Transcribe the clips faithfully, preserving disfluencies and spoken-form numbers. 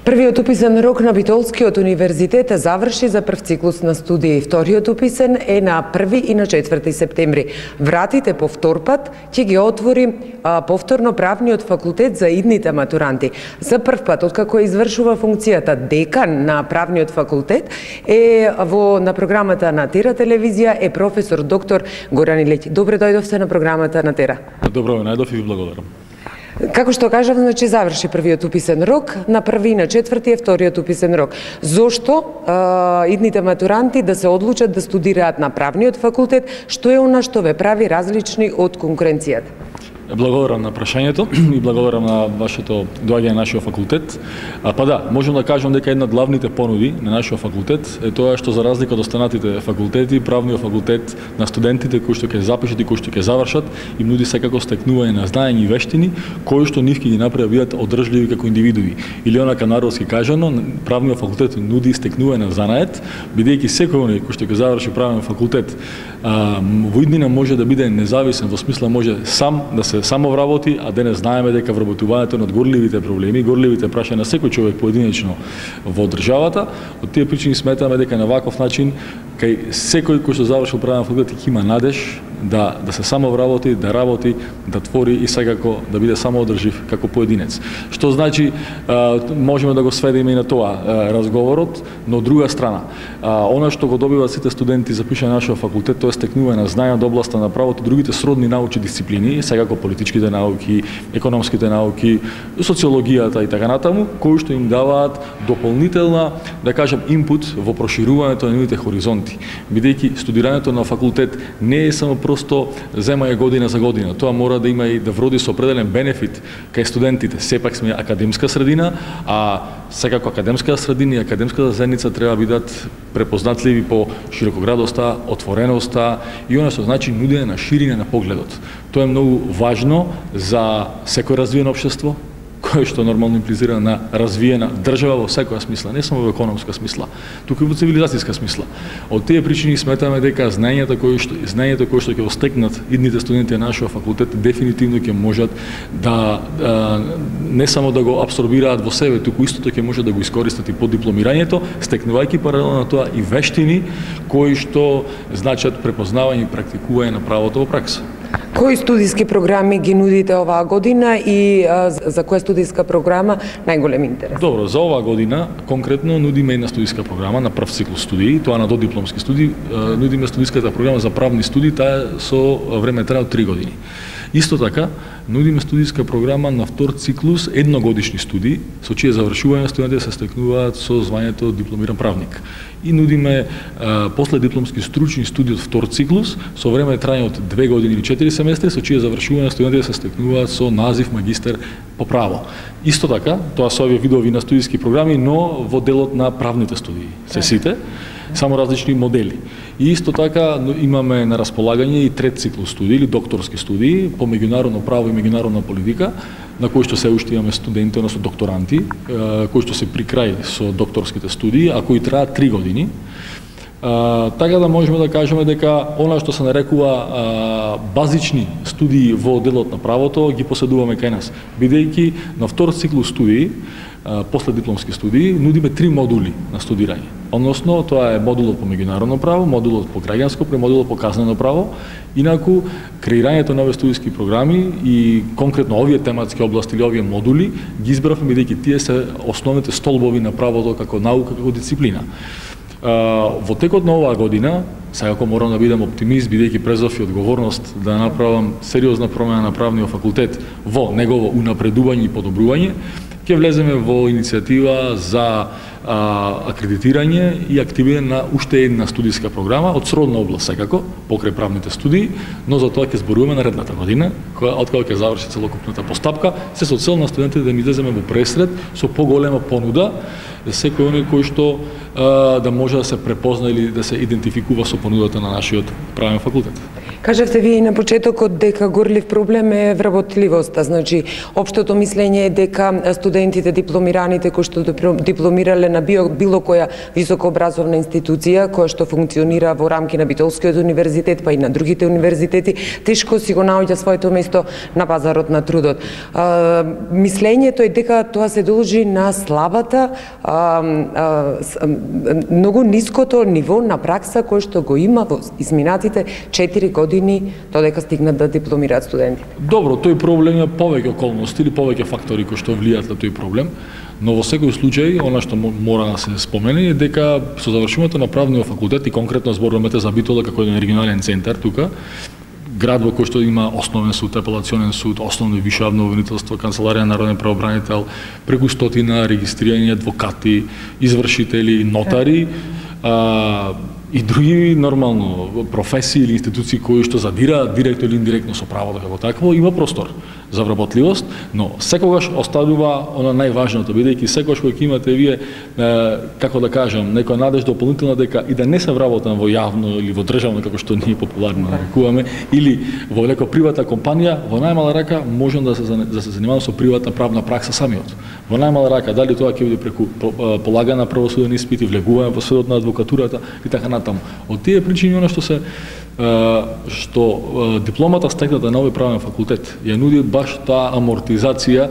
Првиот уписен рок на Битолскиот универзитет заврши за прв циклус на студии. Вториот уписен е на први и на четврти септември. Вратите по втор пат ќе ги отвори а, повторно правниот факултет за идните матуранти. За прв пат, откако извршува функцијата декан на правниот факултет, е во на програмата на Тера телевизија е професор доктор Горан Илиќ. Добре дојдовте на програмата на Тера. Добро ве најдов и ви благодарам. Како што кажав, значи заврши првиот уписен рок, на први и на четврти е вториот уписен рок. Зошто а, идните матуранти да се одлучат да студираат на правниот факултет, што е она што ве прави различни од конкуренцијата? Благодарам на прашањето и благодарам на вашето доаѓање на нашиот факултет. А, па да, можам да кажам дека една од главните понуди на нашиот факултет е тоа што за разлика од останатите факултети, правниот факултет на студентите кои што ќе запишат и кои што ќе завршат им нуди секако стекнување на знаења и вештини кои што нив ќе ги направи бидат одржливи како индивидуи. Или онака народски кажано, правниот факултет нуди стекнување на занает, бидејќи секој оној кој што ќе заврши правен факултет а, во иднина може да биде независен, во смисла може сам да се само вработи, а денес знаеме дека вработувањето над горливите проблеми, горливите прашања на секој човек поединечно во државата, од тие причини сметаме дека на ваков начин кај секој кој што завршил правен факултет ќе има надеж да да се само вработи, да работи, да твори и секако да биде само одржив како поединец. Што значи а, можеме да го сведеме и на тоа а, разговорот, но од друга страна, а, она што го добиваат сите студенти запишани на нашиот факултет, тоа е стекнување на знаења од областа на правото и другите сродни научни дисциплини, секако политичките науки, економските науки, социологијата и така натаму, кои што им даваат дополнителна, да кажам, инпут во проширувањето на нивните хоризонти. Бидејќи студирањето на факултет не е само просто земање година за година. Тоа мора да има и да вроди со определен бенефит кај студентите. Сепак сме академска средина, а секако академската средина и академската заедница треба да бидат препознатливи по широкоградоста, отвореноста и она што значи нудење на ширина на погледот. Тоа е многу важно за секој развиено општество, кое што нормално имплицира на развиена држава во секоја смисла, не само во економска смисла, туку и во цивилизацијска смисла. Од тие причини сметаме дека знаењата кои што знаењето кои што ќе го стекнат идните студенти на нашиот факултет дефинитивно ќе можат да, да не само да го апсорбираат во себе, туку истото ќе можат да го искористат и по дипломирањето, стекнувајќи паралелно на тоа и вештини кои што значат препознавање и практикување на правото во пракса. Кои студиски програми ги нудите оваа година и а, за која студиска програма најголем интерес? Добро, за оваа година конкретно нудиме една студиска програма на прв циклус студии, тоа на додипломски студии, нудиме студиската програма за правни студии, таа со време трае од три години. Исто така, нудиме студиска програма на втор циклус едногодишни студии, со чие завршување студентите се стекнуваат со звањето дипломиран правник. И нудиме а, после дипломски стручни студии од втор циклус, со време трајање од две години или четири семестри, со чие завршување студентите се стекнуваат со назив магистер по право. Исто така, тоа се овие видови на студиски програми, но во делот на правните студии. Се сите, само различни модели. И исто така имаме на располагање и трет циклус студии или докторски студии по меѓународно право и меѓународна политика, на кои што се уште имаме студенти, односно докторанти, кои што се при крај со докторските студии, а кои траат три години. А, така да можеме да кажеме дека она што се нарекува а, базични студии во делот на правото ги поседуваме кај нас, бидејќи на втор циклус студии, а, после дипломски студии, нудиме три модули на студирање. Односно, тоа е модулот по меѓународно право, модулот по граѓанско право, модулот по казнено право. Инаку, креирањето на овие студиски програми и конкретно овие тематски области или овие модули ги избравме бидејќи тие се основните столбови на правото како наука, како дисциплина. Во текот на оваа година, секако морам да бидам оптимист, бидејќи презов и одговорност да направам сериозна промена на правниот факултет во негово унапредување и подобрување, ќе влеземе во иницијатива за а, акредитирање и активирање на уште една студиска програма од сродна област секако, покрај правните студии, но за тоа ќе зборуваме наредната година, која откако ќе заврши целокупната постапка, се со цел на студентите да ми излеземе во пресред со поголема понуда, секој оној кој што а, да може да се препозна или да се идентификува со понудата на нашиот правен факултет. Кажавте вие и на почетокот дека горлив проблем е вработливоста, значи општото мислење е дека студентите дипломираните кои што дипломирале на било која високообразовна институција која што функционира во рамки на Битолскиот универзитет па и на другите универзитети, тешко си го наоѓа своето место на пазарот на трудот. А, мислењето е дека тоа се должи на слабата, а, а, многу ниското ниво на пракса кој што го има во изминатите четири години додека стигнат да дипломираат студентите. Добро, тој проблем е повеќе околности или повеќе фактори кои што влијаат на тој проблем, но во секој случај, она што мора да се спомени е дека со завршувањето на правниот факултет и конкретно зборуваме за Битола како еден регионален центар тука, град во кој што има основен суд, апелационен суд, основно висше јавно обвинителство, канцеларија на народен правобранител, преку стотина регистрирани адвокати, извршители, нотари, а, и други нормално професии или институции кои што задираат директно или индиректно со правото како такво, има простор за вработливост, но секогаш оставува она најважното, бидејќи секогаш кога имате вие, е, како да кажам, некоја надеж дополнителна дека и да не се вработам во јавно или во државно, како што ние популарно нарекуваме, или во некоја приватна компанија, во најмала рака можам да се, да се занимавам со приватна правна пракса самиот. Во најмала рака, дали тоа ќе биде преку полагана правосуден испит и влегување во средот на адвокатурата и така натаму. Од тие причини, она што се што дипломата стекната на овој правен факултет ја нуди баш таа амортизација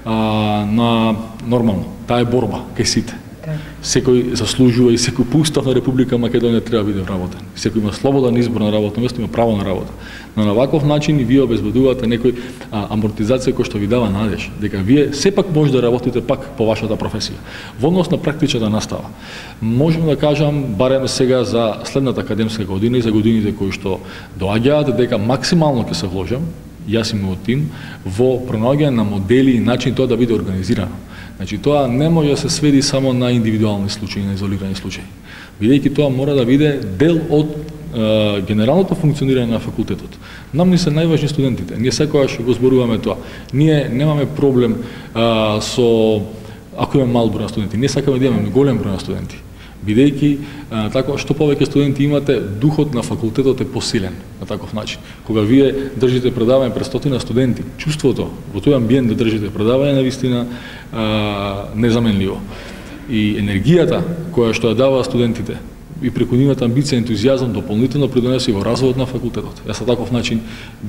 на нормално, таа е борба кај сите. Секој заслужува и секој по устав на Република Македонија треба да биде вработен. Секој има слободен избор на работно место, има право на работа. Но на ваков начин вие обезбедувате некој а, амортизација која што ви дава надеж дека вие сепак може да работите пак по вашата професија. Во однос на практичната настава, можам да кажам барем сега за следната академска година и за годините кои што доаѓаат дека максимално ќе се вложам, јас и мојот тим, во пронаоѓање на модели и начин тоа да биде организирано. Значи, тоа не може да се сведи само на индивидуални случаи, на изолирани случаи. Бидејќи тоа мора да биде дел од е, генералното функционирање на факултетот. Нам ни се најважни студентите. Ние секогаш го зборуваме тоа. Ние немаме проблем е, со ако имаме мал број на студенти. Ние сакаме да имаме голем број на студенти. Бидејќи така што повеќе студенти имате, духот на факултетот е посилен на таков начин. Кога вие држите предавање пред стотина студенти, чувството во тој амбиент да држите предавање е навистина незаменливо. И енергијата која што ја дава студентите и преку нивната амбиција и ентузијазам дополнително придонесе во развојот на факултетот. Јас на таков начин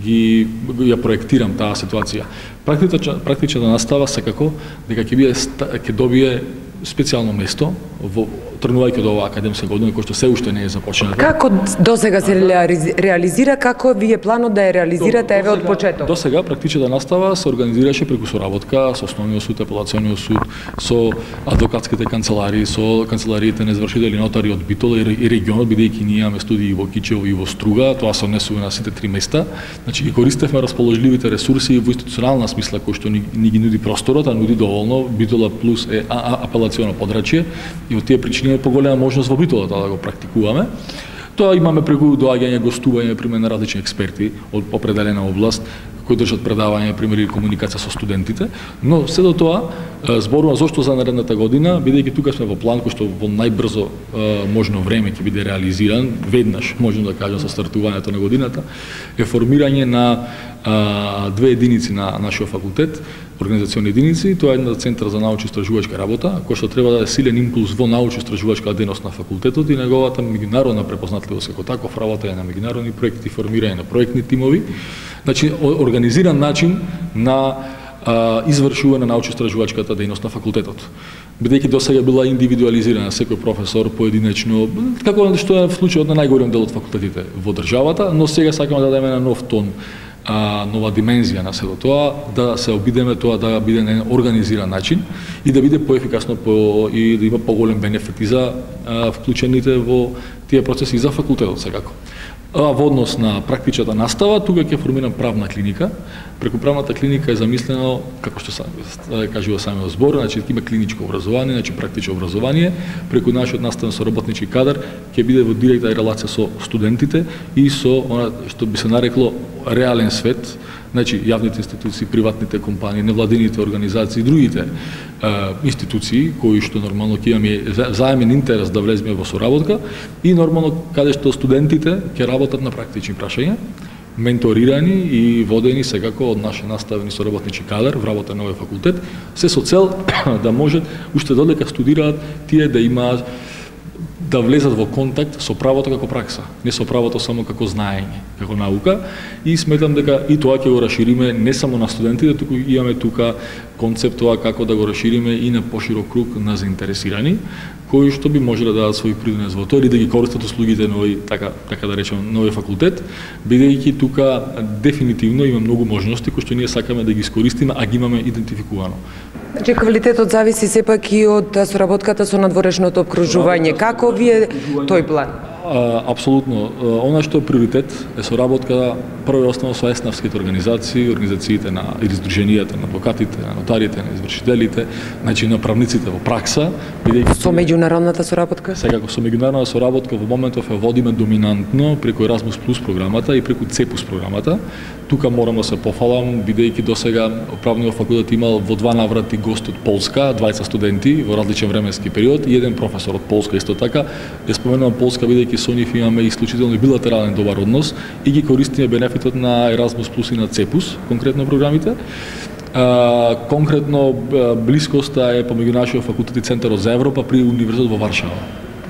ги ја проектирам таа ситуација. Практичната практичната настава секако дека ќе биде ќе добие специјално место во тргнувајќи од оваа академска година која што се уште не е започната. Како досега се реализира, како вие планот да ја реализирате еве од почеток? Досега практичната настава се организираше преку соработка со Основниот суд, Апелациониот суд, со адвокатските канцеларии, со канцелариите на извршители нотари од Битола и регионот, бидејќи ние имаме студии во Кичево и во Струга, тоа се однесува на сите три места. Значи ги користевме расположливите ресурси во институционална смисла кои што ни, ни ги нуди просторот, а нуди доволно. Битола плюс е апелационо подрачје и од тие причини е поголема можност во Битола да го практикуваме. Тоа имаме преку доаѓање, гостување, пример на различни експерти од определена област кои држат предавање, пример и комуникација со студентите, но се до тоа зборува зошто за наредната година, бидејќи тука сме во план кој што во најбрзо можно време ќе биде реализиран, веднаш можам да кажам со стартувањето на годината, е формирање на а, две единици на нашиот факултет, организационни единици, тоа е една центар за научно-истражувачка работа, која што треба да е силен импулс во научно-истражувачка дейност на факултетот и неговата меѓународна препознатливост како таков, работа на меѓународни проекти, формирање на проектни тимови, значи организиран начин на а, извршување на научно-истражувачката дейност на факултетот. Бидејќи досега била индивидуализирана, секој професор поединечно, како што е в случајот на најголем дел од факултетите во државата, но сега сакаме да дадеме на нов тон, а, нова димензија на село тоа, да се обидеме тоа да биде на организиран начин и да биде поефикасно по, и да има поголем бенефити за а, вклучените во тие процеси за факултетот секако. А во однос на практичната настава, тука ќе формирам правна клиника. Преку правната клиника е замислено, како што сам, кажува самиот збор, значи има клиничко образование, значи практично образование, преку нашиот наставен соработнички кадар ќе биде во директна релација со студентите и со она што би се нарекло реален свет, значи јавните институции, приватните компании, невладините организации, другите е, институции кои што нормално ќе имаме заемен интерес да влеземе во соработка и нормално каде што студентите ќе работат на практични прашања менторирани и водени секако од наши наставени соработничи кадар вработа на овој факултет, се со цел да можат уште додека студираат тие да имаат да влезат во контакт со правото како пракса, не со правото само како знаење, како наука, и сметам дека и тоа ќе го расшириме не само на студентите, туку имаме тука концепт тоа како да го расшириме и на поширок круг на заинтересирани, кои што би можеле да дадат свој принос во тоа или да ги користат услугите на овој, така, така да речем, на овој факултет, бидејќи тука дефинитивно има многу можности кои што ние сакаме да ги искористиме, а ги имаме идентификувано. Значи, квалитетот зависи сепак и од соработката со надворешното обкружување. Како ви е тој план? А, апсолутно. Она што е приоритет е соработка прво и основно со еснавските организации, организациите на или здруженијата на адвокатите, на нотарите, на извршителите, значи на правниците во пракса, бидејќи со меѓународната соработка? Секако со меѓународна соработка во моментов ја водиме доминантно преку Еразмус плюс програмата и преку Цепус програмата. Тука морам да се пофалам, бидејќи досега правниот факултет имал во два наврати гост од Полска, двајца студенти во различен временски период и еден професор од Полска исто така. Ја споменувам Полска бидејќи со нив имаме исклучително билатерален добар однос и ги користиме бенефитот на Еразмус плюс и на Цепус, конкретно програмите. А, конкретно блискоста е помеѓу нашиот факултет и Центарот за Европа при Универзитетот во Варшава.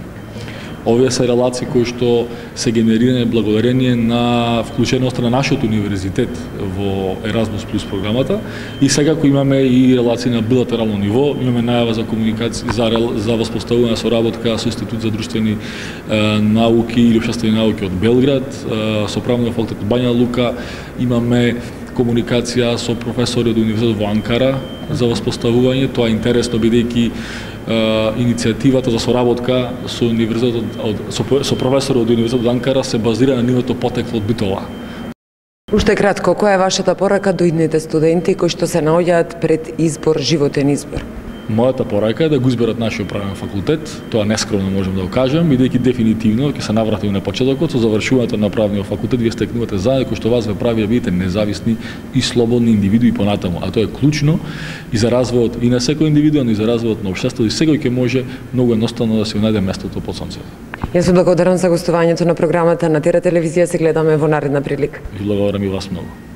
Овие се релации кои што се генерирани благодарение на вклученоста на нашиот универзитет во Еразмус плюс програмата и секако имаме и релации на билатерално ниво, имаме најава за комуникација за за воспоставување на соработка со Институт за друштвени е, науки или општествени науки од Белград, е, со правниот факултет од Бања Лука, имаме комуникација со професори од Универзитетот во Анкара за воспоставување. Тоа е интересно бидејќи иницијативата за соработка со универзитетот од со, со професори од Универзитетот од Анкара се базира на нивото потекло од Битола. Уште кратко, која е вашата порака до идните студенти кои што се наоѓаат пред избор, животен избор? Мојата порака е да го изберат нашиот правен факултет, тоа нескромно можам да го кажам, бидејќи дефинитивно ќе се навратим на почетокот со завршувањето на правниот факултет, вие стекнувате знание кој што вас ве прави да бидете независни и слободни индивидуи понатаму, а тоа е клучно и за развојот и на секој индивиду, но и за развојот на општеството, и секој ќе може многу едноставно да си најде местото под сонцето. Јас сум благодарам за гостувањето на програмата на Тера телевизија, се гледаме во наредна прилика. И благодарам и вас многу.